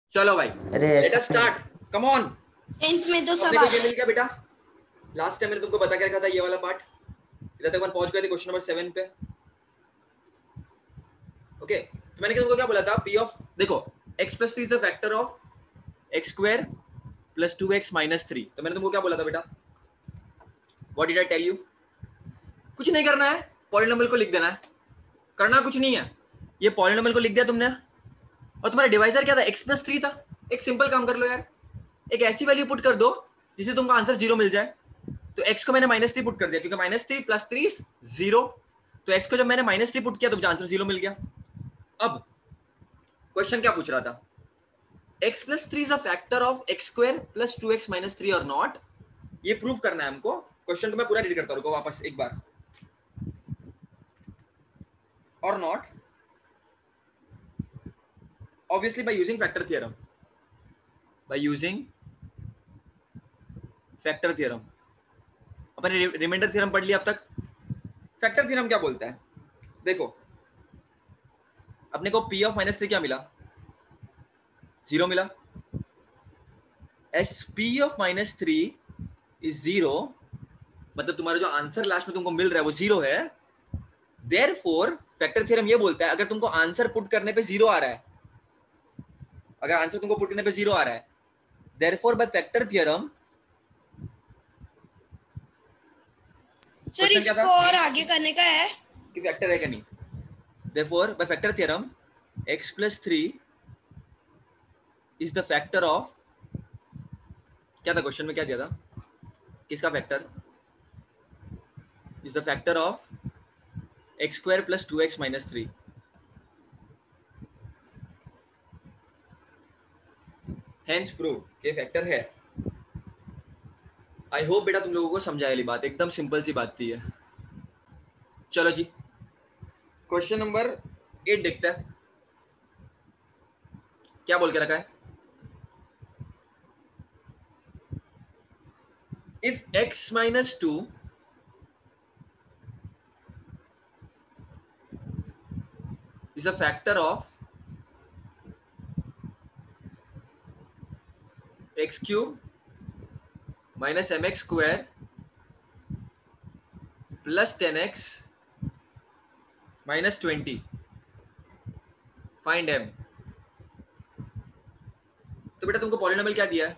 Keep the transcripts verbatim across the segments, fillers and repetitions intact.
चलो भाई, अरे let us start, come on. Tenth में तो सब अपने को आता ये है। मिल गया बेटा, लास्ट टाइम मैंने तुमको बता के रखा था ये वाला पार्ट। इधर तक अपन पहुंच गए थे क्वेश्चन नंबर सेवन पे। ओके, तो मैंने तुमको क्या बोला था, पी ऑफ, देखो x plus three is the factor of x square plus two x minus three. तो मैंने तुमको क्या बोला था बेटा, what did I tell you? कुछ नहीं करना है, पॉलिनोमियल को लिख देना है, करना कुछ नहीं है। ये पॉलिनोमियल को लिख दिया तुमने, और तुम्हारा डिवाइजर क्या था, x प्लस थ्री था। एक सिंपल काम कर लो यार, एक ऐसी वैल्यू पुट कर दो जिससे तुमको आंसर जीरो मिल जाए। तो x को मैंने माइनस थ्री पुट कर दिया, क्योंकि minus three plus three is zero. तो x को जब मैंने माइनस थ्री पुट किया तो मुझे आंसर जीरो मिल गया। अब क्वेश्चन क्या पूछ रहा था, x plus three is a factor of x square plus two x minus three और नॉट। ये प्रूव करना है हमको। क्वेश्चन को मैं पूरा रीड करता हूँ, रुको वापस एक बार। और not obviously by using factor theorem, by using factor theorem। अपन ने रिमाइंडर थ्योरम पढ़ लिया अब तक। फैक्टर थ्योरम क्या बोलता है, देखो अपने को p ऑफ माइनस थ्री क्या मिला, जीरो मिला। As p of minus three is zero, मतलब तुम्हारा जो आंसर लास्ट में तुमको मिल रहा है वो जीरो है। देयरफॉर फैक्टर थ्योरम ये बोलता है, अगर तुमको आंसर पुट करने पे जीरो आ रहा है, अगर आंसर तुमको पुट करने पे जीरो आ रहा है, therefore by factor theorem. Sir इसको और आगे करने का है कि फैक्टर है क्या नहीं। therefore by factor theorem x plus three is the factor of, क्या था क्वेश्चन में, क्या दिया था, किसका factor, is the factor of x square plus two x minus three. hence prove के फैक्टर है। आई होप बेटा तुम लोगों को समझाया वाली बात, एकदम सिंपल सी बात थी है। चलो जी, क्वेश्चन नंबर एट देखते हैं क्या बोल के रखा है। If x minus two is a factor of x cube minus mx square plus ten x minus twenty, find m। तो बेटा तुमको पॉलिनोमियल क्या दिया है,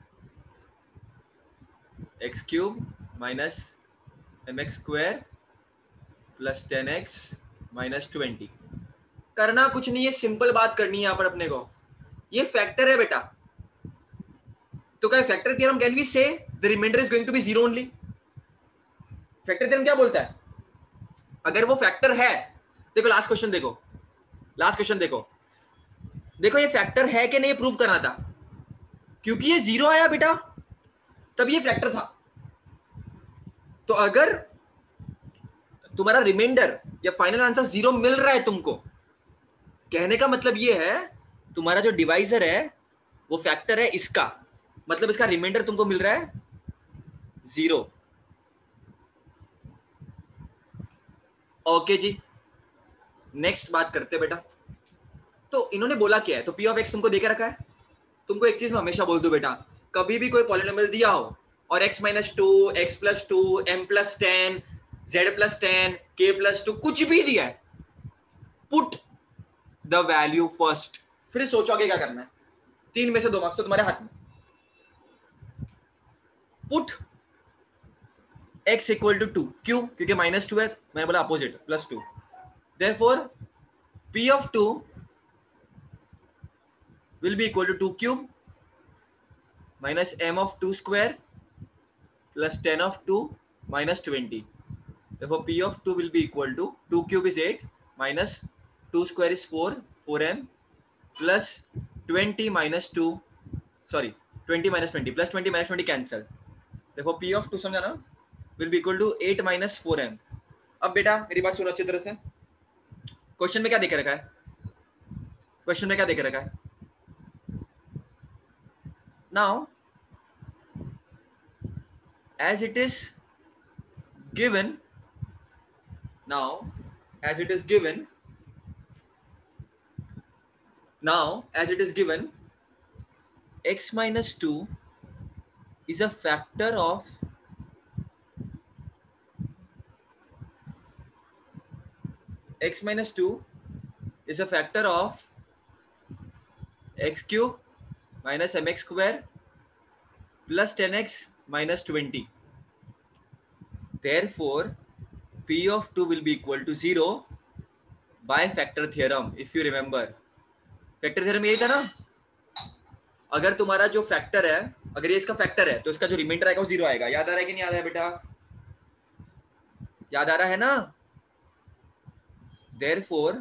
x cube minus M x square plus ten x minus twenty. करना कुछ नहीं है, सिंपल बात करनी है यहाँ पर अपने को। ये फैक्टर है बेटा, तो क्या factor theorem can we say the remainder is going to be zero only. Factor theorem क्या बोलता है, अगर वो फैक्टर है, देखो लास्ट क्वेश्चन देखो, लास्ट क्वेश्चन देखो, देखो ये फैक्टर है कि नहीं प्रूव करना था, क्योंकि ये जीरो आया बेटा तब ये फैक्टर था। तो अगर तुम्हारा रिमाइंडर या फाइनल आंसर जीरो मिल रहा है तुमको, कहने का मतलब ये है तुम्हारा जो डिवाइजर है वो फैक्टर है इसका, मतलब इसका रिमाइंडर तुमको मिल रहा है जीरो। ओके जी, नेक्स्ट बात करते बेटा। तो इन्होंने बोला क्या है, तो पी ऑफ एक्स तुमको देके रखा है। तुमको एक चीज मैं हमेशा बोल दूं बेटा, कभी भी कोई पॉलिनोमियल दिया हो और x minus two, x plus two, M plus ten, Z plus ten, K plus two, कुछ भी दिया है, पुट द वैल्यू फर्स्ट, फिर सोचो आगे क्या करना है। तीन में से दो मार्क्स तो तुम्हारे हाथ में। Put x equal to two, क्यों, क्योंकि माइनस टू है, मैंने बोला opposite plus two. Therefore p of two will be equal to two cube minus m of two square plus ten of two minus twenty. Therefore p of two will be equal to two cube is eight minus two square is four, four m plus twenty minus two, sorry twenty minus twenty plus twenty minus twenty cancel। Therefore p of two समझा ना, will be equal to eight minus four m। अब बेटा मेरी बात सुनो अच्छी तरह से, क्वेश्चन में क्या देके रखा है, क्वेश्चन में क्या देके रखा है। Now, as it is given, now as it is given, now as it is given, x minus two is a factor of x minus two is a factor of x cube minus mx square plus ten x minus twenty. Therefore, p of two will be equal to zero by factor theorem. If you remember, factor theorem यही था ना, अगर तुम्हारा जो factor है, अगर ये इसका फैक्टर है तो इसका जो रिमाइंडर आएगा वो जीरो आएगा. याद आ रहा है कि नहीं याद है बेटा? याद आ रहा है ना? Therefore,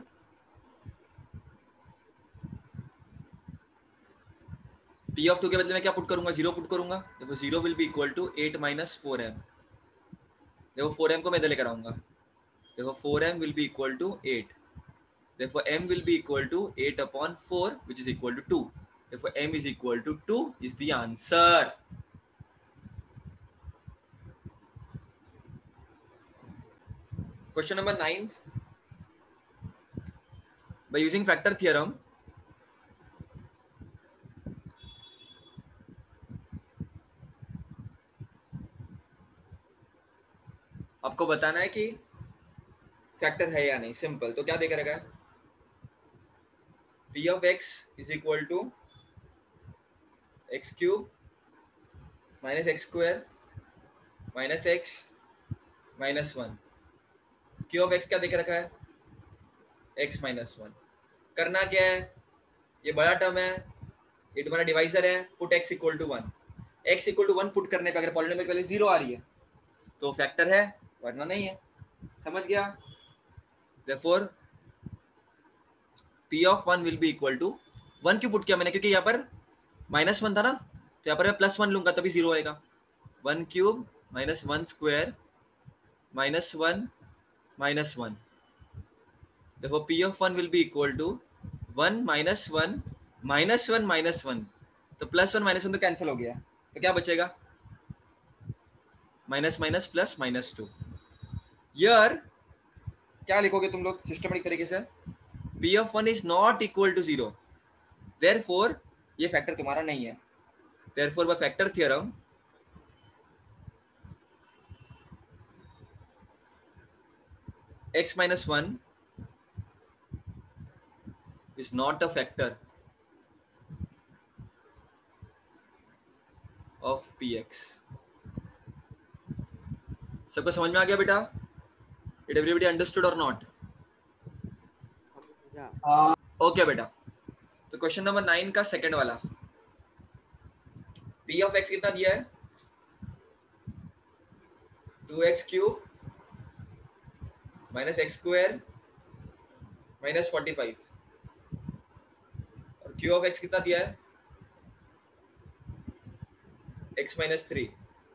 p of two के बदले में क्या पुट करूंगा? जीरो पुट करूंगा. देखो zero will be equal to eight minus four M. देखो फोर एम को मैं इधर लेकर आऊंगा. देखो four M will be equal to eight. Therefore, m will be equal to eight upon four, which is equal to two. Therefore, m is equal to two is the answer. Question number nine. By using factor theorem, आपको बताना है कि factor है या नहीं. Simple. तो क्या देकर रखा है? p of x is equal to x cube minus x square minus x minus one. q of x क्या देकर रखा है? x minus one. करना क्या है? ये बड़ा टर्म है, ये तुम्हारा डिवाइजर है. Put x equal to one. x equal to one put करने पे अगर पॉलिनोमियल की वैल्यू जीरो आ रही है तो फैक्टर है, वरना नहीं है. समझ गया? Therefore, p of one will be equal to one क्यों पुट किया मैंने? क्योंकि यहाँ पर माइनस वन था ना, तो यहाँ पर मैं प्लस वन लूंगा तभी जीरो आएगा. One cube minus one square minus one minus one. देखो p of one will be equal to one minus one minus one minus one. तो प्लस वन माइनस वन तो कैंसिल हो गया, तो क्या बचेगा? Minus minus plus minus two. यार क्या लिखोगे तुम लोग सिस्टमेटिक तरीके से? p of वन is not equal to zero. Therefore, ये फैक्टर तुम्हारा नहीं है. Therefore, by factor theorem, x minus one is not a factor of px. सबको समझ में आ गया बेटा? Did everybody understood or not? Okay बेटा. तो क्वेश्चन नंबर नाइन का सेकंड वाला, p ऑफ x कितना दिया है? Two x cube minus x square minus forty five. और q ऑफ x कितना दिया है? x minus three.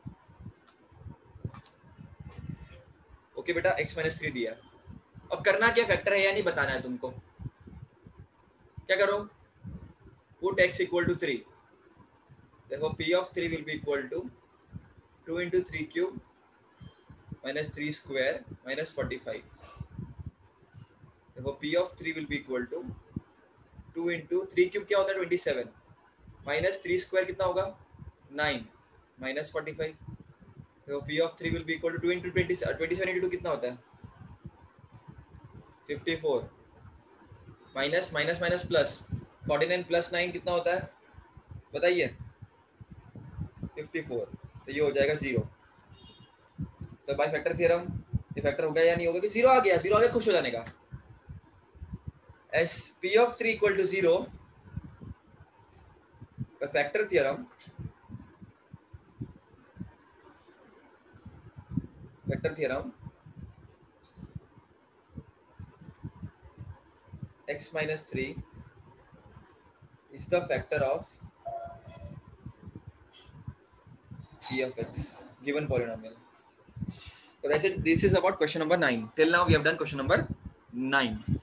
ओके बेटा, x माइनस थ्री दिया. अब करना क्या? फैक्टर है या नहीं बताना है तुमको. क्या करो? Put x equal to three. देखो p of three will be equal to two into three cube minus three square minus forty five. देखो p of three will be equal to two into three cube क्या होता है? Twenty seven minus three square कितना होगा? Nine minus forty five. देखो p of three will be equal to two into twenty twenty seven into two कितना होता है? Fifty four minus minus minus plus forty nine plus nine कितना होता है? बताइए. Fifty four. तो ये हो जाएगा जीरो. तो बाय फैक्टर थ्योरम ये फैक्टर हो गया या नहीं होगा? कि जीरो आ गया. जीरो आ गया, खुश हो जाने का. As P of three equal to zero factor theorem factor theorem x minus three is the factor of p of x given polynomial. So that's it. This is about question number nine. Till now we have done question number nine.